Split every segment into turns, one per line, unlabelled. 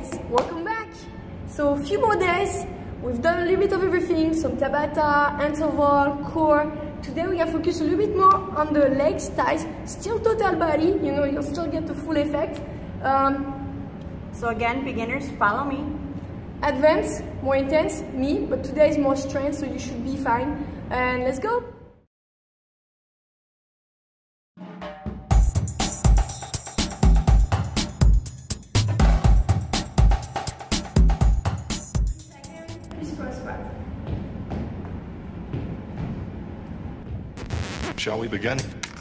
guys, welcome back. So a few more days, we've done a little bit of everything, some Tabata, interval, core. Today we are focused a little bit more on the legs, thighs, still total body, you know, you'll still get the full effect.
So again, beginners, follow me.
Advanced, more intense, me, but today is more strength, so you should be fine. And let's go.
Shall we begin?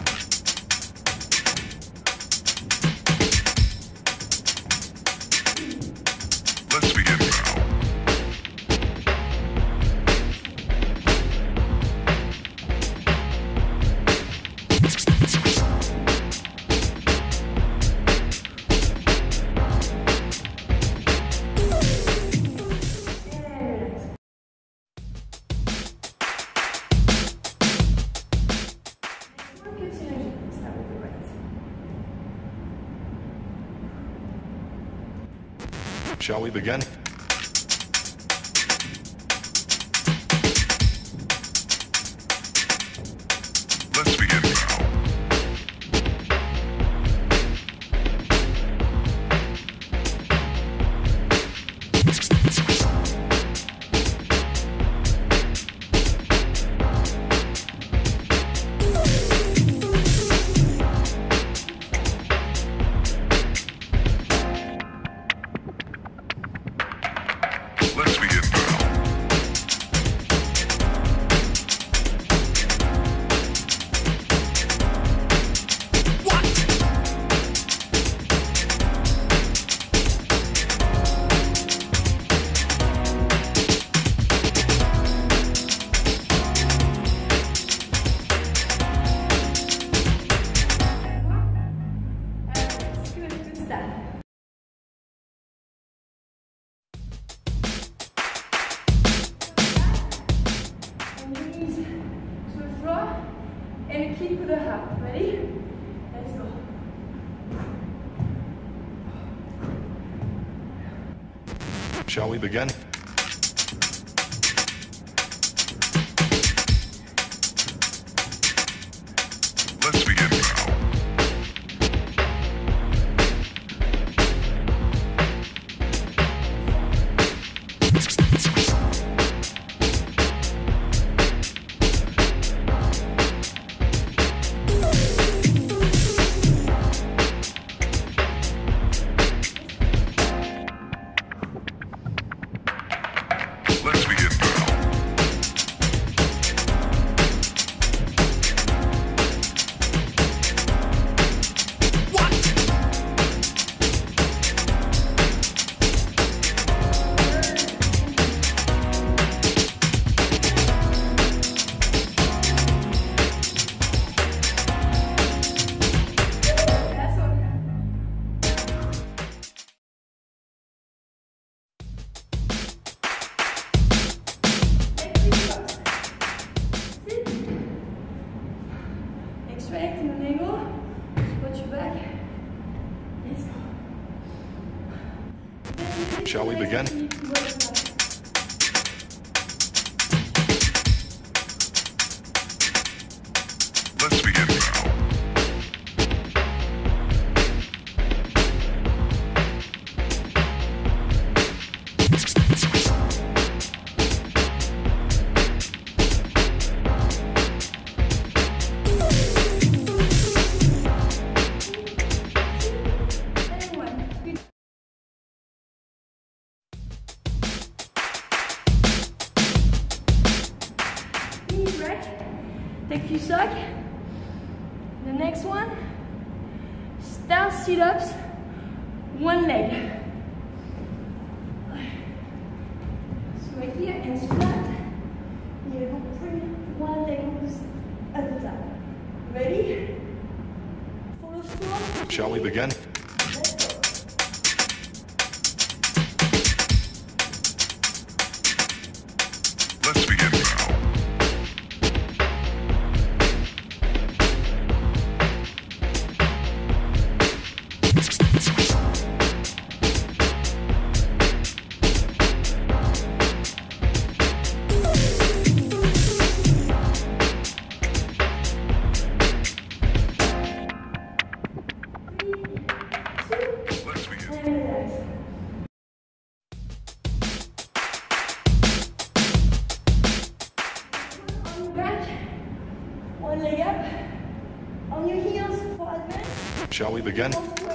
Let's begin now. Shall we begin? Let's begin now. Let's begin now. What?
Good start. And keep with the hop. Ready? Let's go.
Shall we begin? Let's begin now. Let's begin now. What?
That's okay. Extract in an angle, squat your back. Let's go.
Shall we begin? Let's begin now.
Take few suck. The next one, start sit-ups, one leg. So right here, hands flat. You're going to bring one leg at the top. Ready? Follow slow.
Shall we begin? Let's begin now. Shall we begin?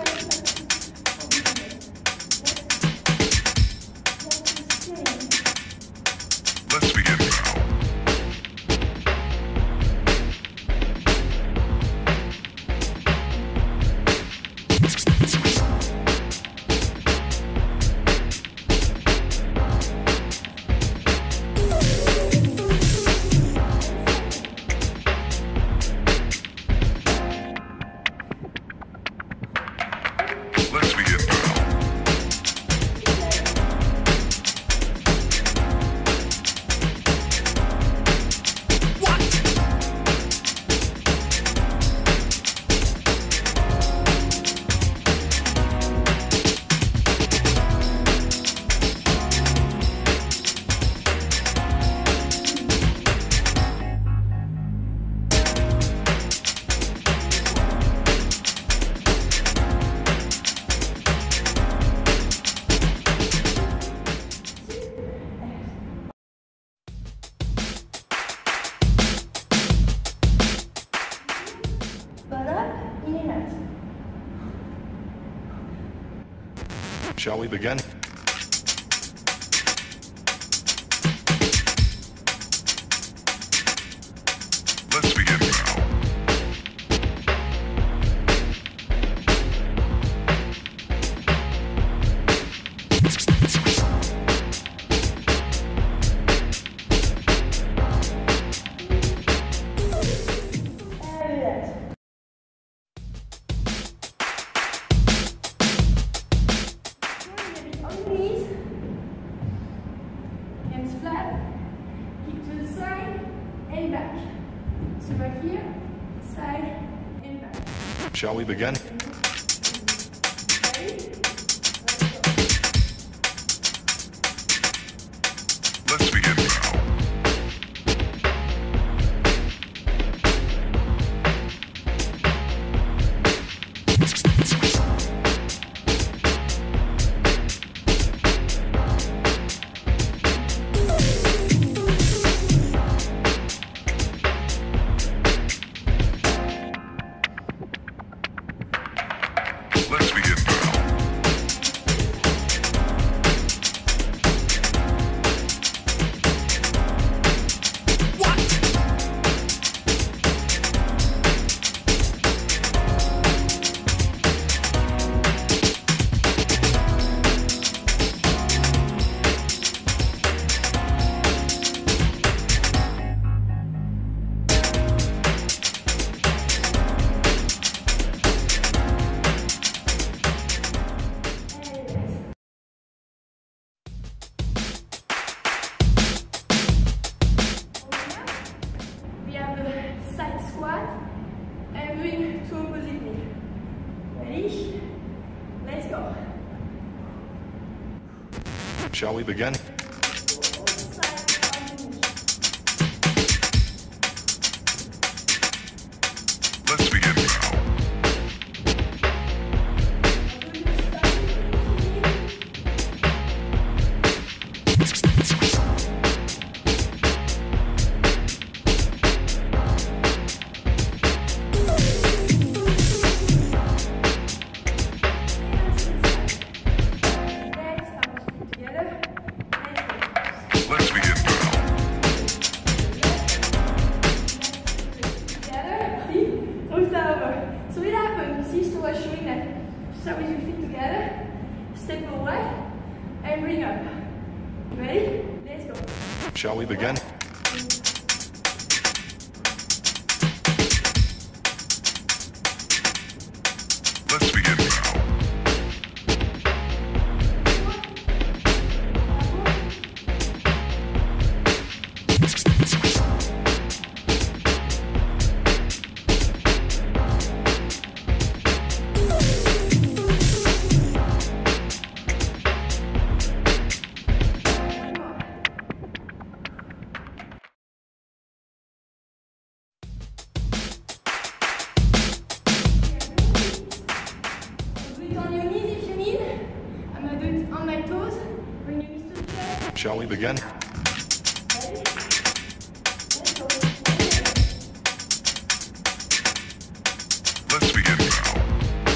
Let's begin now. Let's begin now.
Butt up, in and out.
Shall we begin? Let's begin now.
And relax. On your knees, hands flat, kick to the side and back. So back here, side and back.
Shall we begin?
Ready?
Let's begin now. Let's begin now.
We have a side squat and doing two opposite knee. Ready? Let's go.
Shall we begin?
Side on the knee.
Let's begin now. Let's begin now.
So it happened. See, so I was showing that start with your feet together, step away, and bring up. Ready? Let's go.
Shall we begin? Let's begin now. Shall we begin? Let's begin now.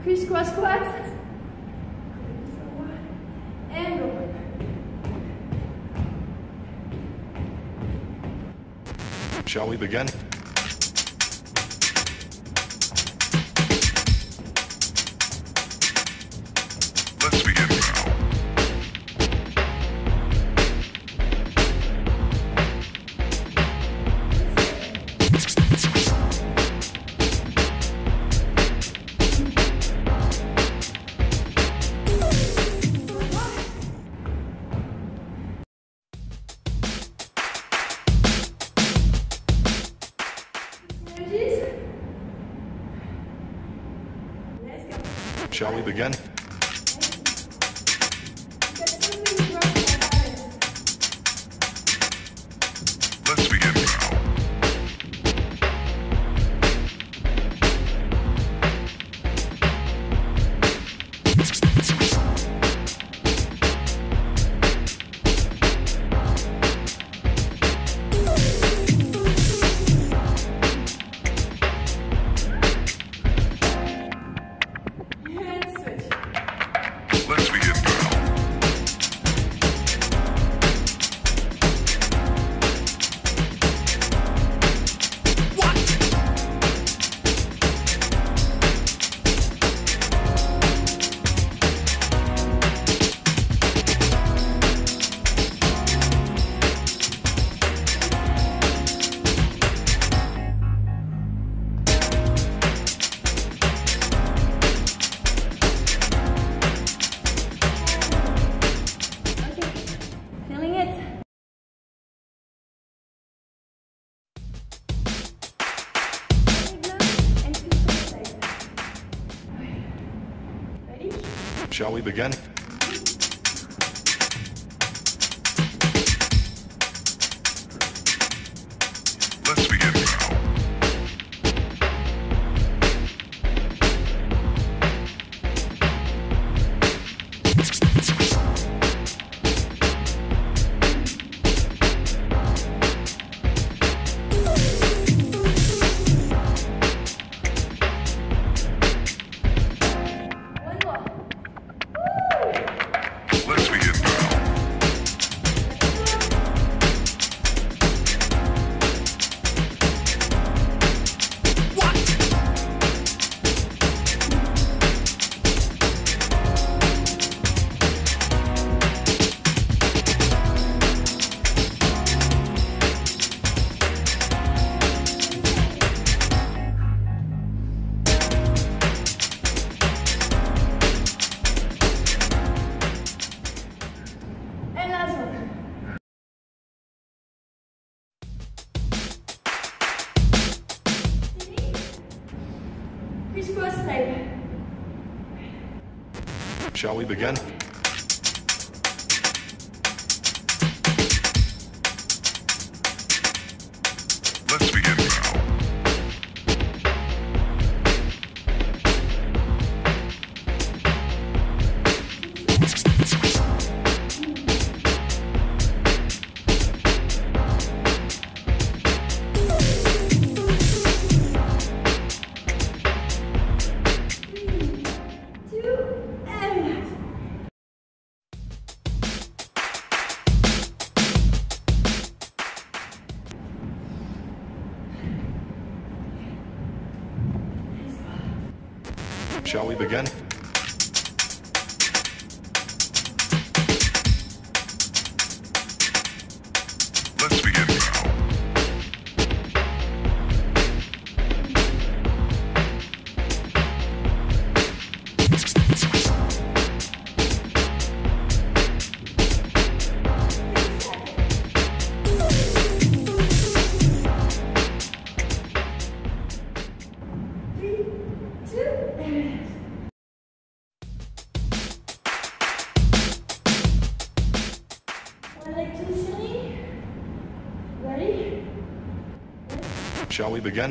Crisscross squat. And go.
Shall we begin? Let's begin now. Shall we begin? Let's begin now. Let's begin now.
Feeling it? Ready?
Shall we begin? Let's begin now.
One more.
Let's begin now.
And last one. Crisscross leg.
Shall we begin? Let's begin now. Shall we begin? Let's begin now.
Ready?
Shall we begin?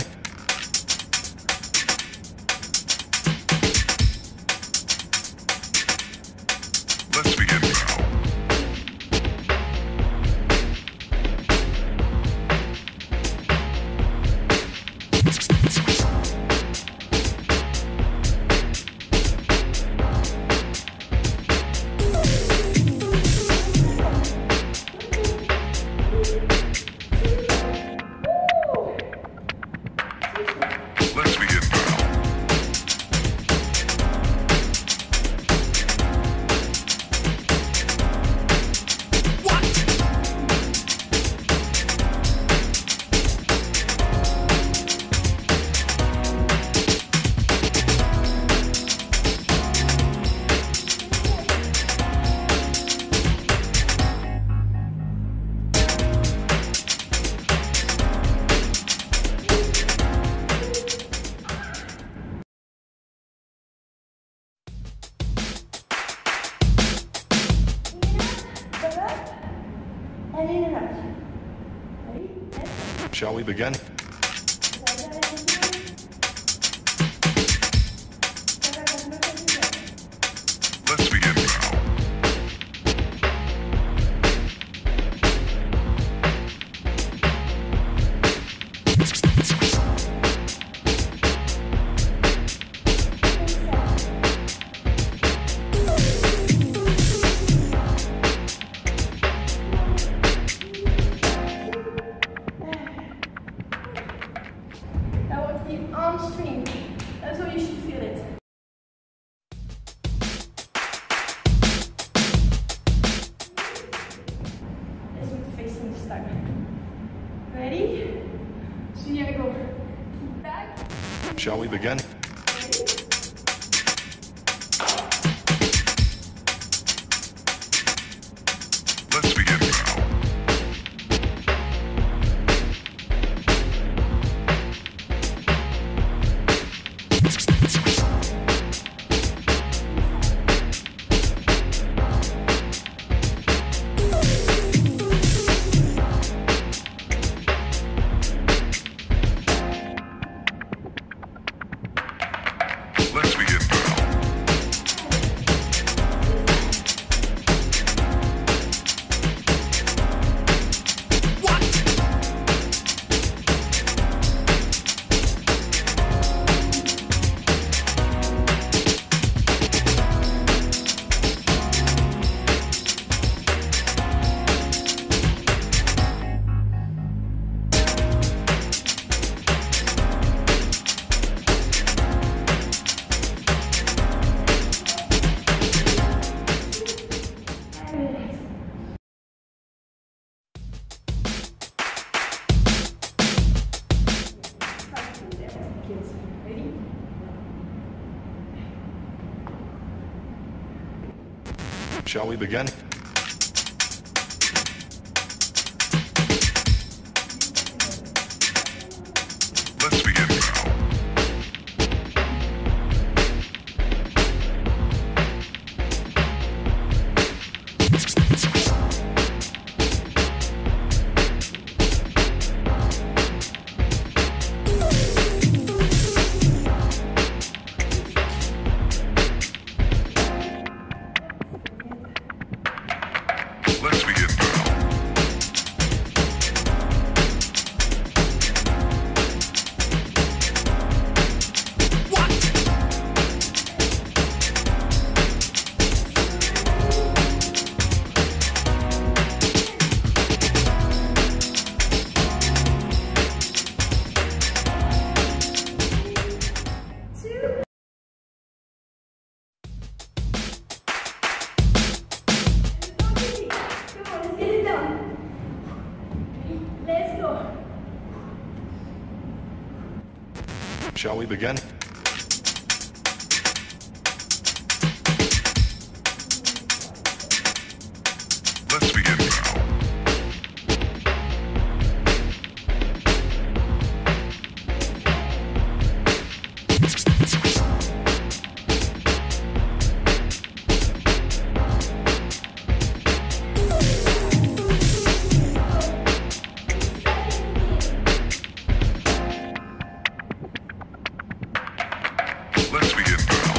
Let's begin now. Shall we begin? Let's begin now.
Arm string. That's how you should feel it. Let's do it facing this time. Ready? So here I go. Keep back.
Shall we begin? Let's begin now. Let's begin now.
Ready?
Shall we begin? Let's begin now. Let's begin now.
Let's go.
Shall we begin? Let's begin now. Let's begin now.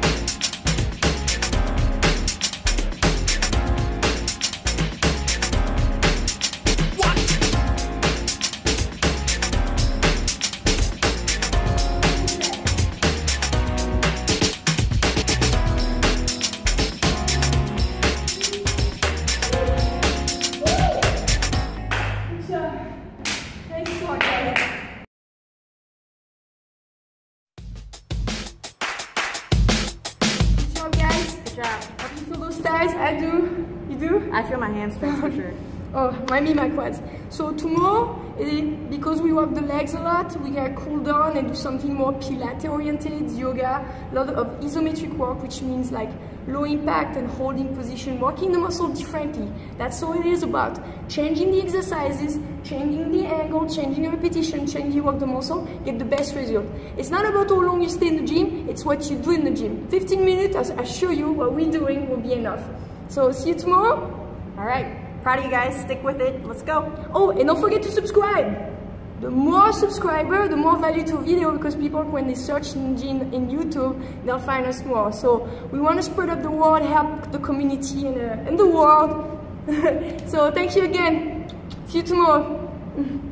Nice one, guys. Good job, guys.
Good job.
Hope you feel those thighs. I do. You do?
I feel my hamstrings for sure.
Oh, my quads. So tomorrow, because we work the legs a lot, we gotta cool down and do something more Pilates-oriented, yoga, a lot of isometric work, which means like low impact and holding position, working the muscle differently. That's all it is about. Changing the exercises, changing the angle, changing the repetition, changing you work the muscle, get the best result. It's not about how long you stay in the gym, it's what you do in the gym. 15 minutes, I assure you, what we're doing will be enough. So see you tomorrow.
All right. Proud of you guys. Stick with it. Let's go.
Oh, and don't forget to subscribe. the more subscriber, the more value to video, because people, when they search engine in YouTube, they'll find us more. So we want to spread up the word, help the community and the world. So thank you again. See you tomorrow.